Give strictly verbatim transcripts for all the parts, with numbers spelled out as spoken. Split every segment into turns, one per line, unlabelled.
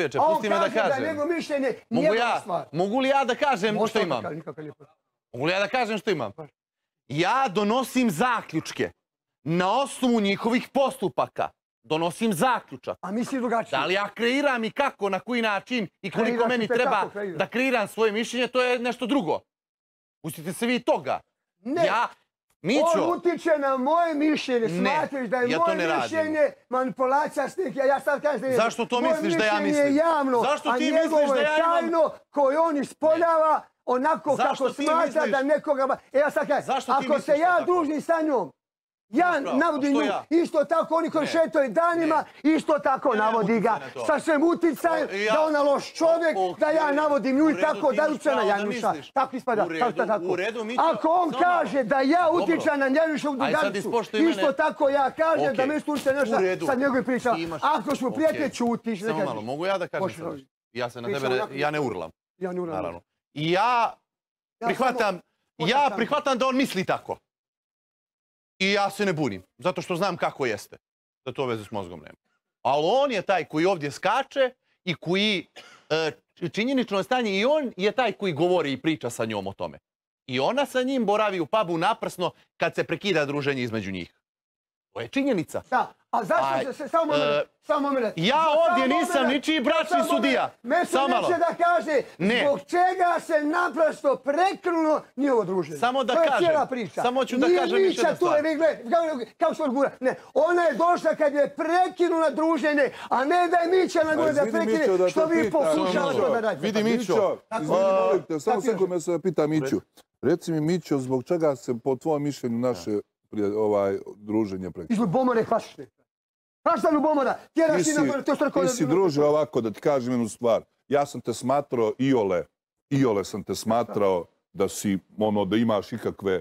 čovječe, pusti me da kažem.
A on kaže da je njegov mišljenje njegova stvar.
Mogu li ja da kažem što imam? Mogu li ja da kažem što imam? Ja donosim zaključke na osnovu njihovih postupaka. Donosim zaključak.
A misli drugačije.
Da li ja kreiram i kako, na koji način i koliko meni treba da kreiram svoje mišljenje, to je nešto drugo. Pustite se vi toga.
Ne.
Ja, Mićo...
On utiče na moje mišljenje. Smatraš da je moje mišljenje manipulacija slike. Ja sad kažem da je...
Zašto to misliš da ja mislim?
Moje mišljenje je javno, a njegovo je tajno koje on ispoljava onako kako smatra da nekoga... E ja sad kažem, ako se ja družim sa njom, ja navodim nju, isto tako oni koji šetaju danima, isto tako navodi ga sa svem uticajem, da ona loš čovjek, da ja navodim nju i tako da Lucena Janjuša. Tako ispada, tako. Ako on kaže da ja utičam na Janjušovu druganicu, isto tako ja kažem da mjesto Lucena Janjuša sa njegovim pričama. Ako smo prijatelji, ćutiš.
Samo malo, mogu ja da kažem? Ja se na tebe, ja ne urlam. Ja ne urlam. I ja prihvatam, ja prihvatam da on misli tako. I ja se ne bunim, zato što znam kako jeste. Da to veze s mozgom nema. Ali on je taj koji ovdje skače i koji činjenično stanje, i on je taj koji govori i priča sa njom o tome. I ona sa njim boravi u pubu naprsno kad se prekida druženje između njih. To je činjenica.
Da, a zašto se, samo moment, samo moment.
Ja ovdje nisam ničiji bračni sudija.
Meso neće da kaže zbog čega se naprosto prekrnulo njihovo druženje.
Samo da kažem. To je cijela priča. Samo ću da kažem još jedna stvar. Kako se odgura. Ne, ona je došla kad je prekinula druženje, a ne da je Mića na gore da prekine, što vi pokušavate da radite.
Vidi Mićo, izvini molim te, samo sekund me se pita Miću. Reci mi Mićo, zbog čega se po tvojom mišljenju naše ovaj druženje prekida?
Iz ljubomore hvašište. Hvašta ljubomora?
Ti si druže ovako, da ti kažem jednu stvar. Ja sam te smatrao iole, iole sam te smatrao da si, ono, da imaš ikakve,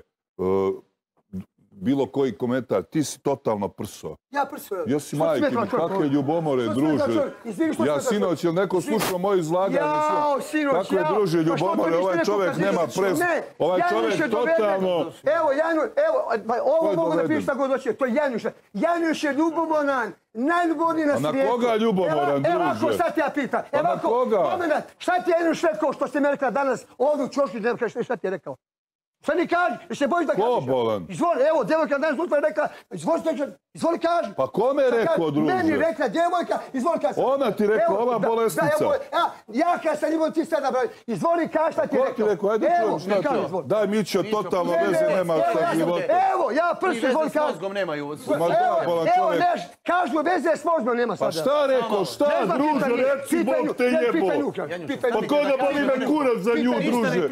bilo koji komentar. Ti si totalno prso.
Ja prso?
Jesi majke mi, kakve ljubomore, druže. Ja sinoć, jel neko slušao moje izlaganje?
Jao, sinoć, jao.
Kakve druže ljubomore, ovaj čovjek nema pres. Ovaj čovjek totalno...
Evo, Janu, evo, ovo mogu da piši tako doći. To je Januš. Januš je ljubomoran. Najljubomorniji na svijetu.
A na koga ljubomoran, druže?
Evo ako, sad ti ja pitam.
A na koga?
Moment, šta ti je Januš rekao što ste mi rekla danas ovdje u Čoški, ne kažeš šta ti je rekao? Šta mi kaži? Jer se bojiš da kažeš?
Ko bolan?
Izvoli, evo, djevojka danas utvore rekla, izvoli, izvoli kaži.
Pa kome je rekao, druže?
Meni rekla djevojka, izvoli kaži.
Ona ti rekla, ova bolesnica.
Ja kad sam imao ti sada broj, izvoli kaži šta ti je rekao.
Ko ti rekao, ajde čujem šta ti. Daj Mićo, totalno veze nema sa životom.
Evo, ja prst, izvoli kaži.
I veze s mozgom nemaju.
Evo, neš, kažu veze s mozgom nema sada.
Pa šta rekao, šta, druže, reci Bog te jebo. Pa koga boli me kurac za nju, druže?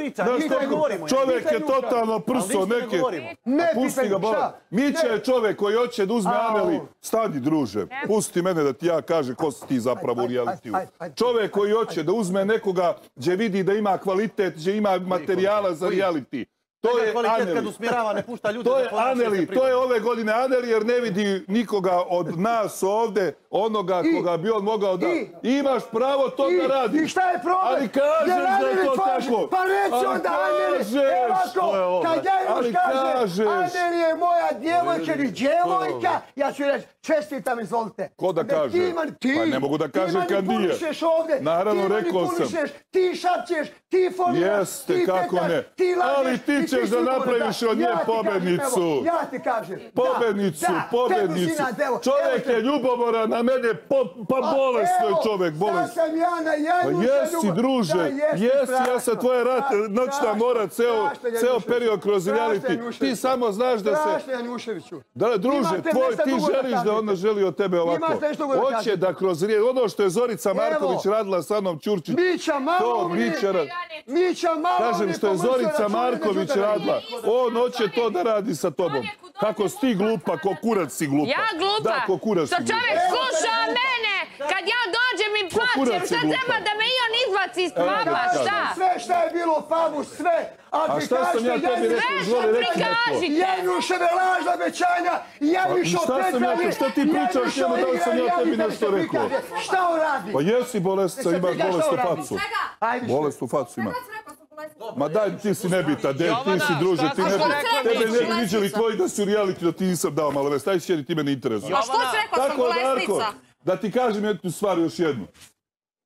Čovjek je totalno prso neke. Pusti ga, bola. Mića je čovjek koji hoće da uzme Aneli. Stani, druže. Pusti mene da ti ja kažem ko si ti zapravo u realitiju. Čovjek koji hoće da uzme nekoga gdje vidi da ima kvalitet, gdje ima materijala za reality. To je Aneli. To je Aneli. To je ove godine Aneli jer ne vidi nikoga od nas ovdje, onoga koga bi on mogao da... Imaš pravo to da radiš.
I šta je problem?
Ali kažeš da je to tako.
Pa reći onda Aneli. Evo kad Januš kaže Aneli je moja djevojka ili djevojka, ja ću reći čestitam, izvolite.
Ko da kaže? Pa ne mogu da kažem kad nije.
Ti manipulišeš ovdje.
Naravno, rekao sam.
Ti šapćeš, ti foliraš, ti petaš, ti lažeš.
Ćeš da napraviš od nje pobednicu.
Ja ti kažem.
Pobednicu, pobednicu. Čovjek je ljubomoran, na mene pa bolesno je čovjek, bolesno.
Sad sam ja na Januša.
Pa jesi, druže, jesi, ja sam tvoja noćna mora, ceo period kroz reality. Ti samo znaš da se...
Strašno, Januševiću.
Da, druže, ti želiš da ona želi od tebe ovako. Hoće da kroz reality, ono što je Zorica Marković radila sa Anom Ćurčić.
Mića malo mi, Mića malo mi.
Kažem što je Zorica Marković radila. On hoće to da radi sa tobom. Kako si ti glupa, ko kurac si glupa.
Ja glupa?
Da, ko kurac si
glupa. Što čovjek sluša mene, kad ja dođem i plaćem, šta treba da me i on izbaci iz paba, šta?
Sve šta je bilo u pabu, sve.
A šta sam ja tebi rekao, izvoli reći neko.
Januševe lažna obećanja, Januš opetrani,
šta ti pričaš njemu, da li sam ja tebi nešto rekao?
Šta on radi?
Pa jesi bolesnica, imaš bolestnu facu. Bolestnu facu ima. Ma daj, ti si nebita, ti si druže, ti ne bi... Tebe ne bi viđeli tvoji da si u reality, da ti nisam dao malo vest. Taj sjedi, ti me ne interesuje.
A što si rekao, sam bolesnica?
Da ti kažem jednu stvar, još jednu.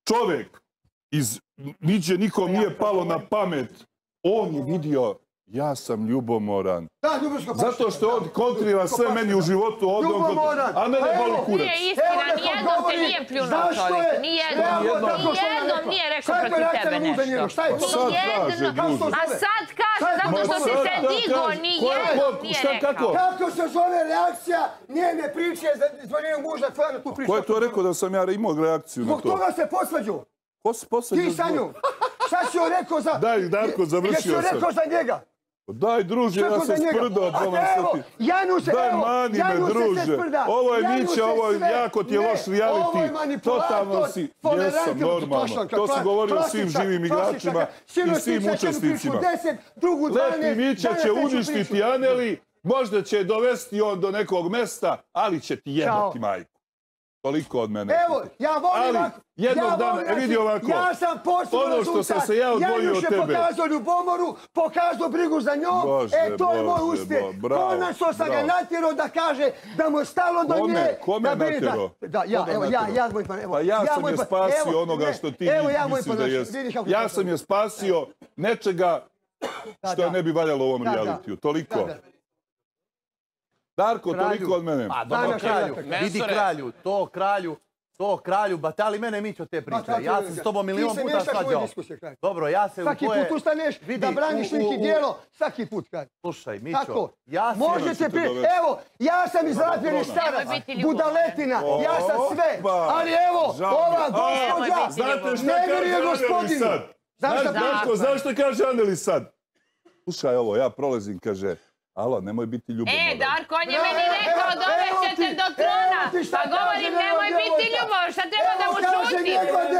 čovjek iz niđe nikom nije palo na pamet. On je vidio, ja sam ljubomoran. Zato što on kontrira sve meni u životu, a mene boli kurac.
Nije istina, nijednom te nije pljunuo čovjek. Nijednom nije rekao protiv tebe nešto. Nijednom. A sad kaže, zato što si se digo, nijednom nije rekao.
Kako se zove reakcija njene priče zbog njenog muža tvoja na tu priču?
Ko je to rekao da sam ja imao reakciju na to?
Zbog toga se posvađao.
Ko se posvađao?
Ti sa njom. Šta si joj rekao za...
Daj, Darko, završio sam.
Jesi joj rekao za njega?
Daj, druže, ja sam sprdao.
Evo, Januse,
Daj,
evo,
mani me,
Januse se
druže.
sprda.
Ovo je Mića, ovo je jako ti je loš reality.
Ovo je manipulator,
Jesam, normalno. To si govorio svim živim igračima i svim učesnicima. Lepi Mića će uništiti Aneli, možda će dovesti on do nekog mesta, ali će ti jebati majku. Toliko od mene.
Evo, ja volim ovako.
Ali, jednog dana, vidi ovako.
Ja sam posebno rezultat. Januš je pokazao ljubomoru, pokazao brigu za njom. E, to je moj uspjeh. Konačno sam ga natjerao da kaže da mu je stalo do nje.
Kome je natjerao?
Da, ja, evo, ja, ja, moj pan, evo.
Pa ja sam je spasio onoga što ti misliš da jesi. Ja sam je spasio nečega što je ne bi valjalo u ovom realitiju. Toliko. Darko, toliko od mene.
A, dobro, kralju, vidi kralju, to kralju, to kralju, batali mene Mićo te priče. Ja sam s tobom milion puta svađao. Dobro, ja se u tvoje...
Svaki put ustaneš da braniš neki dijelo, svaki put kralju.
Slušaj, Mićo, ja sam...
Možete pri... Evo, ja sam izrapljeni starac, budaletina, ja sam sve, ali evo, ova gospođa ne vjeruje gospodinu.
Znaš što kaže Aneli sad? Slušaj ovo, ja prolazim, kaže... Alo, nemoj biti ljubomoran.
E, Darko, on je meni rekao, dovešćete do trona. Pa govorim, nemoj biti ljubomoran, šta treba da mu šutim?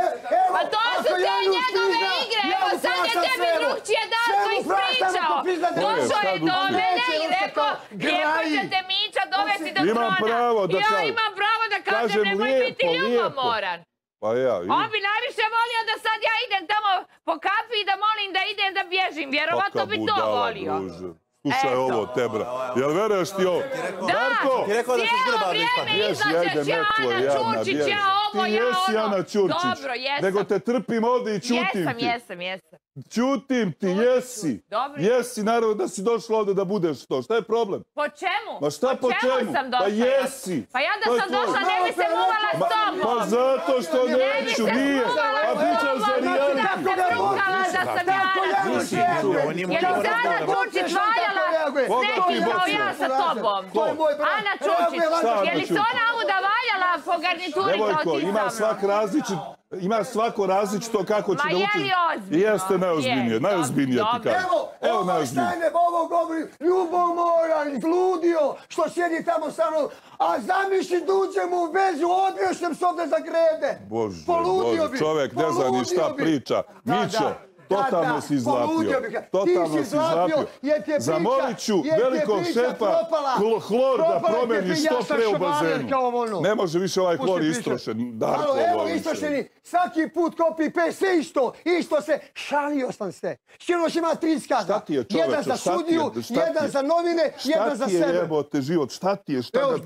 Pa to su te njegove igre, evo sad je tebi drugčije Darko ispričao. Došao je do mene i rekao, lijepo ćete Mića dovesti do trona.
Imam pravo da kažem.
Ja imam pravo da kažem, nemoj biti ljubomoran.
Pa ja, i...
On bi najviše volio da sad ja idem tamo po kafi i da molim da idem da bježim. Vjerovatno bi to volio.
Slušaj ovo, Tebra. Jel veruješ ti ovo?
Da, cijelo vrijeme izlačeš ja, Ana Čurčić, ja ovo, ja ono.
Ti jesi Ana Čurčić.
Dobro, jesam.
Nego te trpim ovdje i čutim ti.
Jesam, jesam, jesam.
Čutim ti, jesi.
Dobro.
Jesi, naravno da si došla ovdje da budeš to. Šta je problem?
Po čemu?
Ma šta po čemu?
sam došla?
Pa jesi.
Pa ja da sam došla ne bi se muvala s tobom.
Pa zato što neću, nije. Pa pričam za reality.
Da se prukala da sam ja Ana Čurčić. Je li se Ana Čurčić valjala s nekim kao ja sa tobom? Ana Čurčić. Je li se ona uda valjala po garnituri kao ti sa mnom?
Ima svako različito kako će da uči.
Ma je li ozbiljno?
Jeste najozbiljnije, najozbiljnije ti kažem.
Evo, ovo Štajne, ovo govori, ljubomoran, zludio, što sjedi tamo sa mnom, a zamisli da uđem u vezu, odbio sam se ovdje za grede.
Bože, Bože, čovjek ne zna ni šta priča. Mićo, totalno si izlapio. Totalno si izlapio. Zamolit ću velikog šefa hlor da promeni što pre u bazenu. Ne može više ovaj hlor istrošen. Darko,
evo istrošeni, svaki put kopi pe, sve isto. Isto se, šalio sam se. Šinoš ima tri iskaza. Jedan za sudiju, jedan za novine, jedan za sebe.
Šta ti je jebote život? Šta ti je?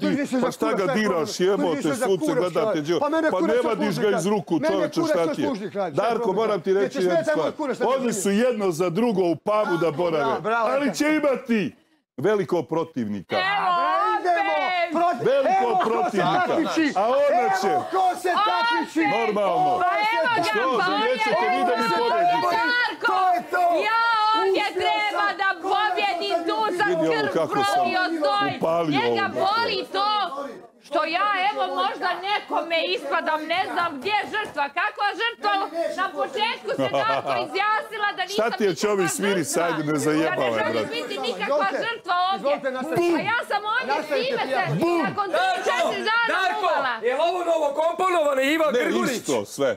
Pa šta ga diraš jebote sunce, gledate život? Pa ne vadiš ga iz ruku čoveče, šta ti je? Darko, moram ti reći jednu stvar. Oni su jedno za drugo u Pavu da borave, ali će imati veliko protivnika.
Evo, opet!
Veliko protivnika. A ona će...
Evo ko se takmiči!
Normalno.
Pa evo ga,
Što, nećete vi da mi pobedite?
To je to!
Ja ovdje treba da pobjedim, tu sam krv prolio stoj. Njega boli to što ja, evo, možda nekome ispadam, ne znam gdje je žrtva. Kakva žrtva? Na početku se Darko izjasnila da nisam
nikakva žrtva. Šta ti je čovi smiri, sajde ne zajebavaj, brate.
Ja ne želim biti nikakva žrtva ovdje. A ja sam ovdje svime se nakon tri četiri dana uvala.
Je li ovo novo komponovane Ivan Grgulić?
Ne, isto, sve.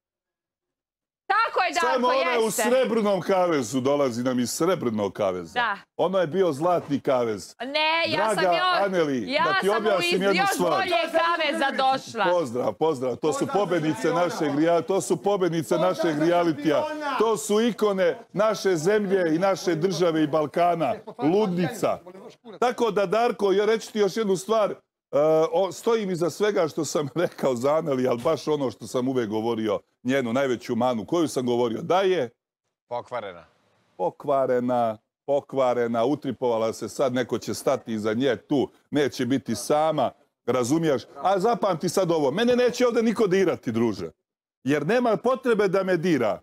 Tako je, Darko,
Samo ona
jeste.
u Srebrnom kavezu dolazi nam iz Srebrnog kaveza.
Da.
Ono je bio Zlatni kavez.
Ne, ja sam
Draga
još...
Aneli,
ja
da ti
sam
objasnim jednu
još
stvar.
bolje kaveza došla.
Pozdrav, pozdrav. To su pobednice našeg realitija. To su pobednice našeg realitija. To su ikone naše zemlje i naše države i Balkana. Ludnica. Tako da, Darko, ja reći ti još jednu stvar. Stojim iza svega što sam rekao za Aneli, ali baš ono što sam uvek govorio, njenu najveću manu, koju sam govorio, da je...
Pokvarena.
Pokvarena, pokvarena, utripovala se, sad neko će stati iza nje tu, neće biti sama, razumiješ? A zapamti sad ovo, mene neće ovdje niko dirati, druže, jer nema potrebe da me dira.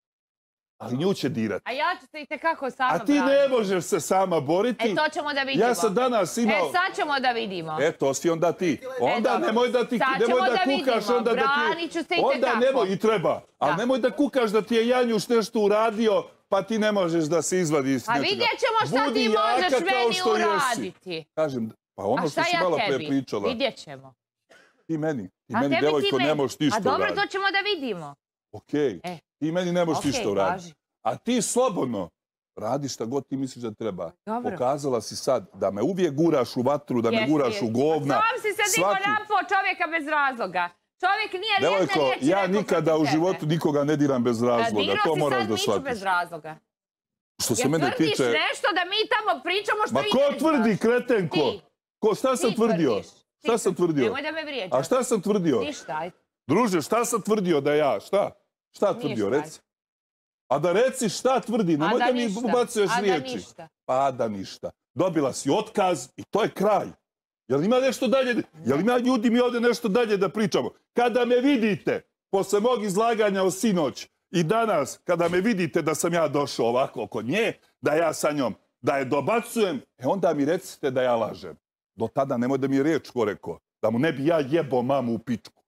Ali nju će dirati.
A ja ću se i tekako sama
braniti. A ti ne možeš se sama boriti.
E, to ćemo da vidimo.
Ja sam danas imao...
E, sad ćemo da vidimo.
E, to si onda ti. Onda nemoj da ti nemoj da kukaš, onda da ti...
Branit ću se i tekako.
Onda nemoj, i treba. Ali nemoj da kukaš da ti je Janjuš nešto uradio, pa ti ne možeš da se izvadiš s nečega.
A vidjet ćemo šta ti možeš meni uraditi.
Kažem, pa ono što si malo pre pričala.
A šta ja tebi? Vidjet ćemo.
Ti meni. Ti meni, devojko, ne možeš ništa uraditi.
A dobro, to ćemo da vidimo.
Okej. Ti meni ne možeš ništa uraditi. A ti slobodno radi šta god ti misliš da treba. Pokazala si sad da me uvijek guraš u vatru, da me guraš u govna.
Sam si se digo napao čovjeka bez razloga. Čovjek nije jedna riječ rekao protiv tebe.
Ja nikada u životu nikoga ne diram bez razloga. To moraš da shvatiš.
Dirao si sad Miću bez razloga.
Što se mene tiče...
Jer tvrdiš nešto da mi tamo pričamo što i ne znaš.
Ma ko tvrdi, kretenko? Ko, šta sam tvrdio? Šta sam tvrdio?
Nemoj da me vrijeđaš.
A šta sam tvrdio?
Ništa, ajde.
Druže, šta sam tvrdio da ja? Šta? Šta tvrdio, reci? A da reci šta tvrdi, nemoj da mi ubacuješ riječi. Pa da ništa. Dobila si otkaz i to je kraj. Jel ima nešto dalje, jel ima ljudi mi ovdje nešto dalje da pričamo? Kada me vidite, posle mog izlaganja o sinoć i danas, kada me vidite da sam ja došao ovako kod nje, da ja sa njom, da je dobacujem, e onda mi recite da ja lažem. Do tada nemoj da mi je riječ ko rekao, da mu ne bi ja jebo mamu u pičku.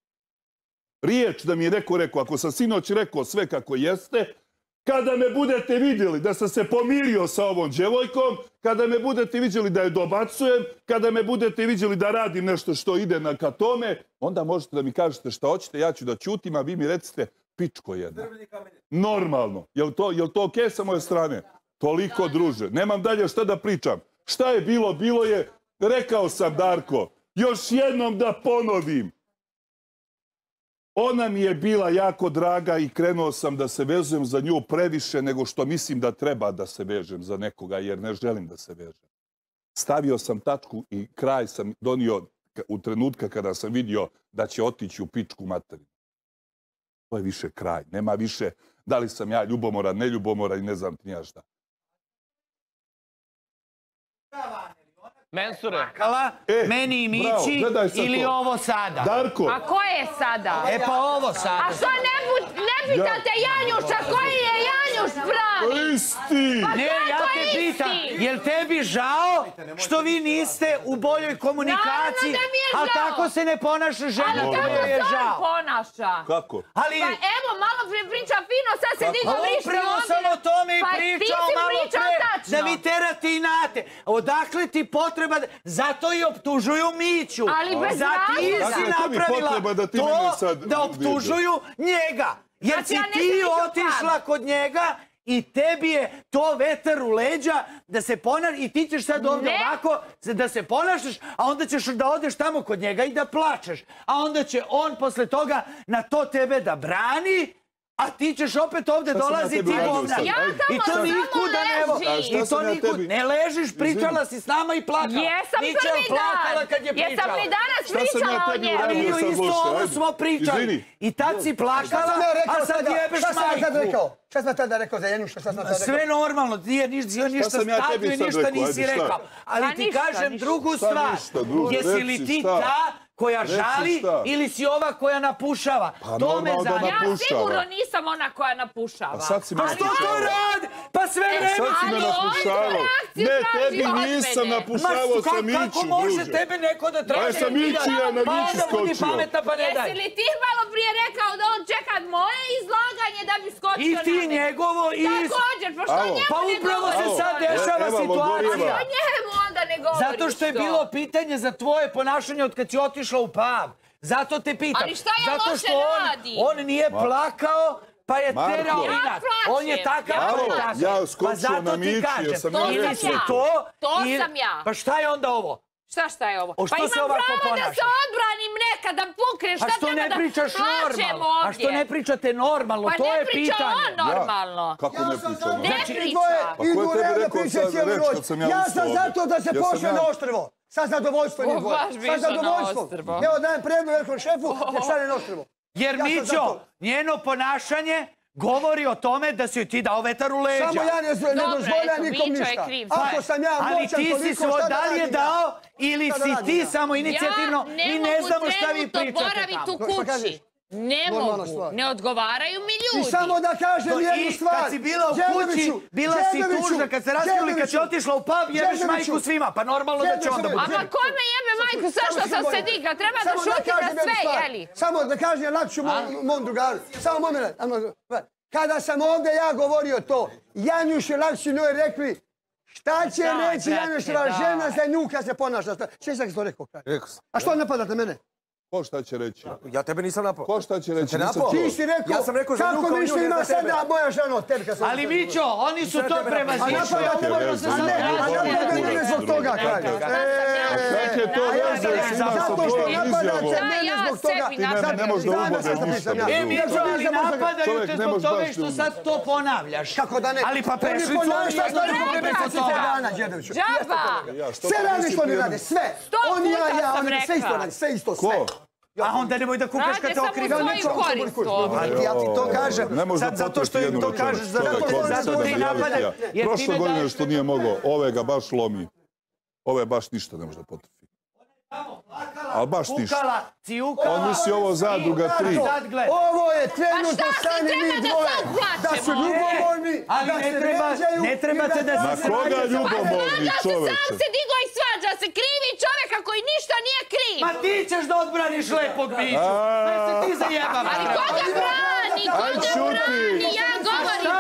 Riječ da mi je neko rekao, ako sam sinoć rekao sve kako jeste, kada me budete vidjeli da sam se pomirio sa ovom djevojkom, kada me budete vidjeli da je dobacujem, kada me budete vidjeli da radim nešto što ide na ka tome, onda možete da mi kažete šta hoćete, ja ću da ćutim, a vi mi recite pičko jedna. Normalno. Jel to, jel to okej sa moje strane? Toliko, druže. Nemam dalje šta da pričam. Šta je bilo, bilo je. Rekao sam, Darko, još jednom da ponovim. Ona mi je bila jako draga i krenuo sam da se vezujem za nju previše nego što mislim da treba da se vežem za nekoga, jer ne želim da se vežem. Stavio sam tačku i kraj sam donio u trenutka kada sam vidio da će otići u pičku materinu. To je više kraj. Nema više da li sam ja ljubomoran, neljubomoran i ne znam ti nija šta.
Mensure, meni i Mići ili ovo sada?
Darko.
A ko je sada?
E pa ovo sada.
A što ne pitate Janjuša, koji je Janjuš pravi?
Isti!
Ne, ja te pitam, jel tebi žao što vi niste u boljoj komunikaciji, ali tako se ne ponaša žena,
kako
je
se
žao.
on ponaša?
Kako?
Pa evo, malo prije priča fino, sad se digo vrište ovdje.
Upravo sam o tome i pričao malo pre, da vi terate i nate. Odakle ti potreba, zato i optužuju Miću.
Ali bez razloga.
Ti si napravila to da optužuju njega. Jer si ti otišla kod njega i tebi je to vetar u leđa da se ponaš i ti ćeš sad ovdje ovako da se ponašaš, a onda ćeš da odeš tamo kod njega i da plačeš. A onda će on posle toga na to tebe da brani, a ti ćeš opet ovdje dolaziti govnar. I to nikuda ne... I to nikuda... Ne ležiš, pričala si s nama i plakala.
Jesam prvi dan. Jesam li danas pričala o njemu?
I isto ovo smo pričali. I tad si plakala, a sad jebeš majku.
Šta sam tada rekao za Janjuša?
Sve normalno, nije ništa stavio i ništa nisi rekao. Ali ti kažem drugu stvar. Jesi li ti ta koja žali ili si ova koja napušava? To me zanima.
Ja sigurno nisam ona koja napušava.
Pa
što to radi? Pa sve vreme.
Sad si me napušavao. Ne, tebi nisam napušavao sa Miću,
kako može tebe neko da traži?
Pa sam Miću ja na Miću skočio.
Jesi li ti malo prije rekao da on čeka moje izlaganje da bi skočio na mene?
I ti njegovo i...
Također, pa što njemu ne govoriš?
Pa upravo se sad dešava situacija.
Što njemu onda ne govoriš?
Zato što je bilo pitanje za tvoje ponašanje od kad si otišla u pub. Zato te pitam.
Ali šta ja loše radim?
On nije plakao, pa je terao inat. On je takav koji je takav.
Ja skočio na Miću, jer sam ja
ili si to...
To sam ja.
Pa šta je onda ovo?
Šta šta je ovo?
Pa imam
pravo da se odbranim nekad, da pukneš, šta treba da plačem ovdje?
A što ne pričate normalno? To je pitanje.
Pa ne priča on normalno.
Kako ne priča normalno?
Ne priča.
Idu u red da piše cijelu noć. Ja sam zato da se pošle na ostrvo. Sa zadovoljstvo nije dvoje. Sa zadovoljstvo. Evo dajem predlog velikom šefu, jer stane na ostrvo.
Jer Mićo, njeno ponašanje govori o tome da si joj ti dao vetar u leđa.
Samo ja ne dozvoljam nikom ništa. Ako sam ja moćan toliko, šta da radim?
Ali ti si svoj dalje dao ili si ti samo inicijativno i ne znamo šta vi pričate tamo.
Ja ne mogu trenutno boraviti u kući. Ne mogu, ne odgovaraju mi ljudi.
I samo da kažem jednu stvar.
Kad si bila u kući, bila si tužna, kad se raskili, kad si otišla u pub, jebeš majku svima, pa normalno da će onda biti.
Ama kome jebe majku, sve što sam se digla, treba da šuti na sve, jeli?
Samo da kažem, lakšu mom drugaru, samo moment. Kada sam ovdje ja govorio to, Janjuš i Lakši njoj rekli, šta će reći Janjuševa žena za nju kad se ponaša? Sjećam kad sam to rekao?
Rekao sam.
A što napadate mene?
Ko šta će reći?
Ja tebe nisam napao.
Ko šta će reći?
Ti si rekao,
ja sam rekao za nju
kako više ima sada moja žena od tebi kad sam...
Ali Mićo, oni su to prevazišli.
A napadate se sad mene zbog toga, kaže.
Kako je to veze s ima sa tvojom izjavom? Ti ne možeš da ubode ništa.
E, Mićo, ali napadaju te zbog toga što sad to ponavljaš.
Kako da ne?
Ali pa prešli su oni što ne mogu preko toga.
Džaba!
Sve radi što oni rade, sve. Oni, ja, ja, oni sve isto radi, sve isto, sve.
A onda nemoj da kukaš kad te okrivi.
Rade samo svoju korist to.
Ali ja ti to kažem, sad zato što im to kažeš, zato ti napadaj.
Prošle godine što nije mogao, ove ga baš lomi. Ove baš ništa ne može da potrfi. Ali baš ništa. On misli ovo zadruga tri.
Ovo je trenutno stanje mi dvoje. Da su ljubomorni, da se ređaju.
Ne trebate da se...
Na koga ljubomorni čoveče?
Sam se digo i svađa se, krivi čoveka koji ništa nije kriv.
Ma ti ćeš da odbraniš lepog Miću. Sve se ti zajebam.
Ali koga brani, koga brani, ja govorim.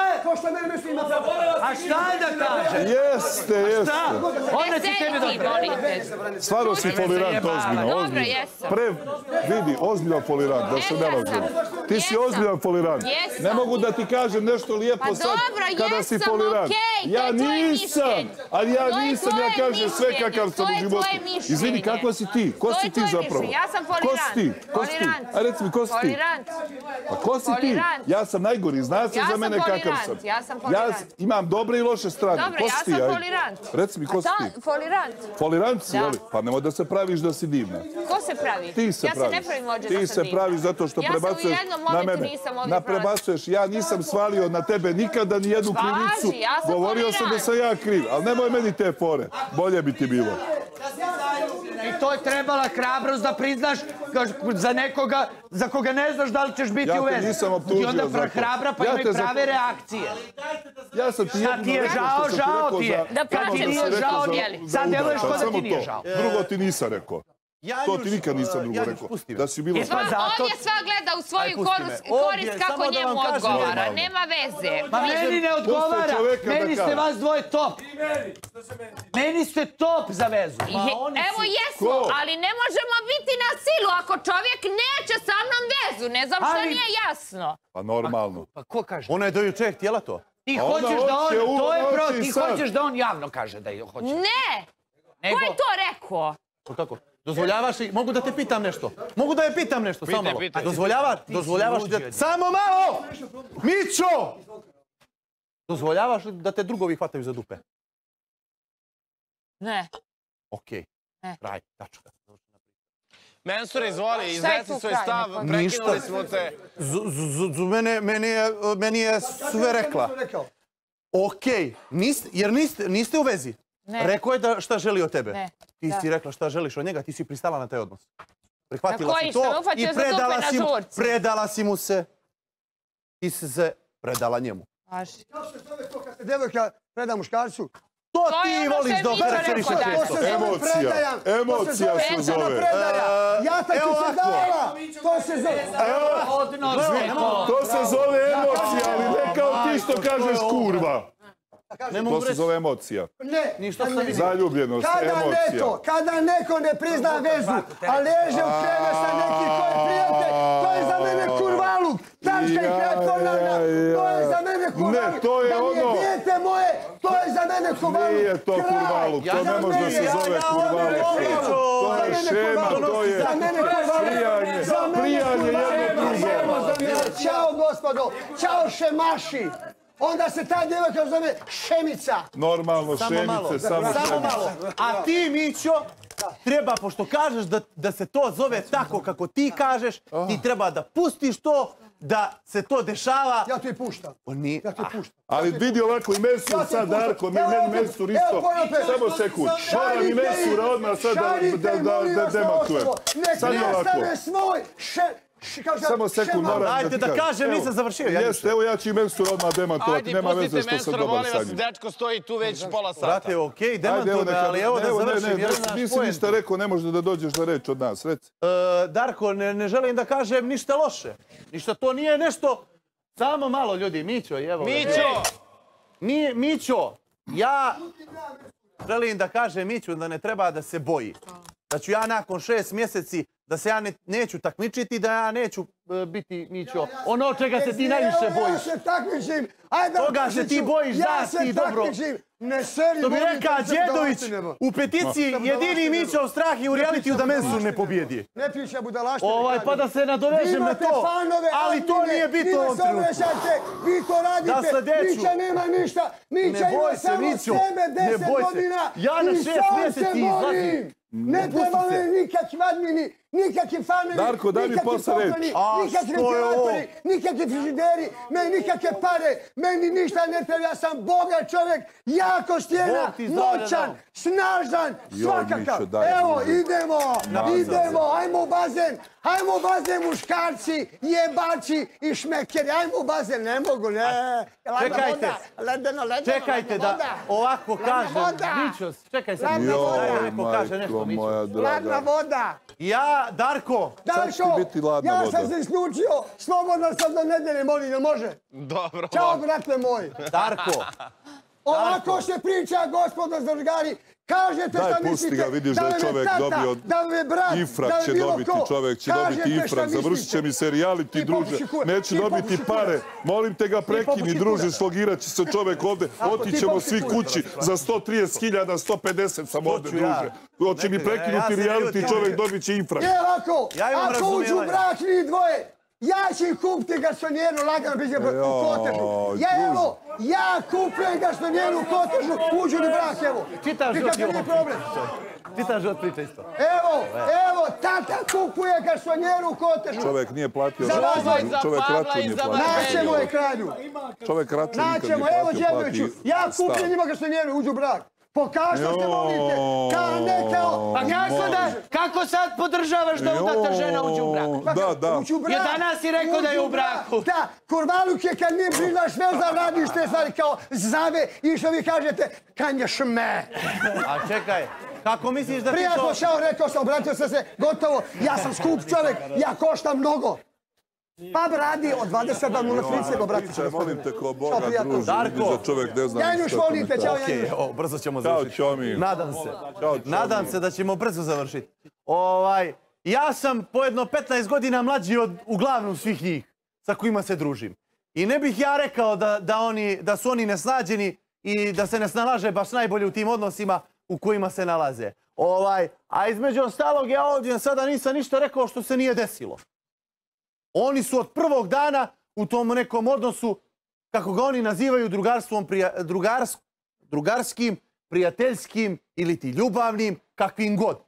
A šta da kaže?
Jeste, jeste.
Ona ti tebi dobro.
Stvarno si folirant ozbiljno, ozbiljno. Pre, vidi, ozbiljan folirant, da se ne lažemo. Ti si ozbiljan folirant. Ne mogu da ti kažem nešto lijepo sad kada si folirant. Ja nisam, ali ja nisam, ja kažem sve kakav sam u životu. Izvini, kako si ti? Ko si ti zapravo?
Ja sam
Ko si ti? Ko si ti? A reci mi, ko si ti? Pa ko si ti? Ja sam najgori, zna se za mene kakav sam.
Ja sam folirant.
Ja imam dobre i loše strane.
Dobro, ja sam folirant.
Reci mi, ko si ti?
Folirant.
Folirant si, jeli? Pa nemoj da se praviš da si divna.
Ko se pravi?
Ti se praviš.
Ja se ne pravim ovdje da
Ti
sam
se
divna.
praviš zato što prebacuješ na mene. Na prebacuješ, ja nisam svalio na tebe nikada ni jednu krivicu. Govorio sam da sam ja kriv, ali nemoj meni te fore. Bolje bi ti bilo.
I to je trebala hrabrost da priznaš za nekoga za koga ne znaš da li ćeš biti u vezi.
Ja te nisam optužio za to.
I onda hrabra pa imaj prave reakcije.
Ja sam ti jedno
ti je žao, žao ti je.
Da pratim
nije žao, sad deluješ ko da ti nije žao.
Drugo ti nisam rekao. To ti nikad nisam drugo rekao. Da si bilo...
On je sva gleda u svoju korist kako njemu odgovara. Nema veze.
Ma meni ne odgovara. Meni ste vas dvoje top. Meni ste top za vezu.
Evo jesmo, ali ne možemo biti na silu ako čovjek neće sa mnom vezu. Ne znam što nije jasno.
Pa normalno.
Pa ko kaže?
Ona je do jučer htjela to.
Ti hoćeš da on, to je pro, ti hoćeš da on javno kaže da je hoće.
Ne! Ko je to rekao?
Kako? Dozvoljavaš li, mogu da te pitam nešto? Mogu da je pitam nešto, samo malo. Dozvoljavaš, dozvoljavaš li da... Samo malo! Mićo! Dozvoljavaš li da te drugovi hvataju za dupe?
Ne.
Okej. Raj, tačka.
Mensur, izvoli, iznesi svoj stav, prekinuli smo te.
Meni je sve rekla. Okej, jer niste u vezi. Rekao je da šta želi od tebe. Ti si rekla šta želiš od njega, ti si pristala na taj odnos. Prihvatila si to i predala si mu se. Ti si se predala njemu.
Kao što se zove to kad se devojka preda muškarcu?
To ti voliš da oferečeriše često.
Emocija, emocija se zove.
Ja tako se dala, to se zove.
To se zove emocija, ali ne kao ti što kažeš kurva. To se zove emocija.
Ne,
zaljubljenost, emocija.
Kada neko ne prizna vezu, a leže u kreve sa neki koji prijatelj, to je za mene kurvaluk. Tačka i kraj ponavlja, to je za mene kurvaluk.
Ne, to je ono...
Da mi je dijete moje, to je za mene kurvaluk.
Nije to kurvaluk, to ne može da se zove kurvaluk. To je šema, to je prijanje. Prijanje jedno drugo.
Ćao gospodo, ćao šemaši. Onda se ta djevojka zove Šemica.
Normalno, Šemice, samo Šemice.
A ti, Mićo, treba, pošto kažeš da se to zove tako kako ti kažeš, ti treba da pustiš to, da se to dešava.
Ja ti puštam. Ja ti puštam.
Ali vidi ovako i Mesur sad, Darko, meni Mesur isto. Samo sekund. Moram i Mesura odmah sad da demantujem. Sad je ovako. Samo sekund, moram da
Ajde da kažem, nisam završio.
Jeste, evo ja ću i Mensura odmah demantovati. Nema veze što sam dobar sa njim.
Dečko stoji tu već pola sata.
Brate, okej, demantuj me, ali evo da završim.
Nisi ništa rekao, ne možeš da dođeš na reč od nas, reci.
Darko, ne želim da kažem ništa loše. Ništa, to nije nešto... Samo malo, ljudi, Mićo, evo.
Mićo!
Mićo, ja želim da kažem Miću da ne treba da se boji. Da ću ja nakon šest mjeseci da se ja neću takmičiti, da ja neću biti, Mićo, ono čega se ti najviše bojiš.
Ja se takmičim.
Toga se ti bojiš, znaš ti dobro. Što bi rekao Đedović, u peticiji jedini Mićov strah je u realitiju da Mensur ne pobjedi.
Ne piše budalaštine.
Ovaj, pa da se nadovežem na to. Ali to nije bitno u ovom trenutku.
Vi to radite, Mića nema ništa. Mića ima samo sebe deset godina. I sam se borim. Ne treba me nikakvi admini, nikakvi faneri,
Darko, daj mi posle reći.
nikakvi ventilatori, nikakvi frižideri, meni nikakve pare, meni ništa ne treba, ja sam bogat čovjek, jako stijena, moćan, snažan, svakakav. Evo, idemo, idemo, ajmo u bazen, ajmo u bazen muškarci, jebači i šmekeri, ajmo u bazen, ne mogu, ne.
Čekajte, čekajte da ovako kažem, Mićo, čekaj se, da neko kaže nešto, Mićo.
Ladna voda.
Ja, Darko.
Darko, ja sam se isključio, slobodno sam do nedelje, molim, jel može?
Dobro.
Ćao, brate moj.
Darko.
Ovako se priča, gospodo združgari. Kažete šta mislite,
da me tata,
da me brat,
Infrak će dobiti, čovek će dobiti Infrak, završit će mi serijaliti, druže, neće dobiti pare, molim te ga prekini, druže, slogirat će se čovek ovde, otićemo svi kući, za sto trideset hiljada, sto pedeset sam ovde, druže, hoće mi prekinuti reality, čovek dobit će Infrak.
Je ovako, ako uđu brak njih dvoje, ja ću kupiti garsonijeru lagano bez u kotežu. Ja evo, ja kupujem garsonijeru u kotežu, uđu li brak, evo.
Čitav život nije problem. Čitav život priča isto.
Evo, evo, tata kupuje garsonijeru u kotežu.
Čovek nije platio račun, čovek račun nije platio.
Naćemo je kralju.
Čovek račun nikad nije
Naćemo,
platio.
evo Đedoviću, ja kupujem njima garsonijeru, uđu brak. Pokaži što se volite, kao ne kao...
Pa kako sad podržavaš da udata žena uđe u brak?
Da, da.
Jer danas si rekao da je u braku.
Da, kurvaluk je kad mi priznaš vezan, radiš te stvari kao zave i što vi kažete, kanješ me.
A čekaj, kako misliš da ti to...
Prijatno šao, rekao sam, obratio sam se, gotovo, ja sam skup čovjek, ja koštam mnogo. Pa radi od dvadeset do nula trideset, obrati se.
Molim te ko Boga druži, za čovjek ne znam
Janjuš, volite, čao Janjuš.
Brzo ćemo završiti.
Ćao Čomi.
Nadam se. Nadam se da ćemo brzo završiti. Ja sam pojedno petnaest godina mlađi od uglavnom svih njih sa kojima se družim. I ne bih ja rekao da su oni nesnađeni i da se ne snalaže baš najbolje u tim odnosima u kojima se nalaze. A između ostalog ja ovdje sada nisam ništa rekao što se nije desilo. Oni su od prvog dana u tom nekom odnosu, kako ga oni nazivaju, drugarskim, prijateljskim ili ti ljubavnim, kakvim god.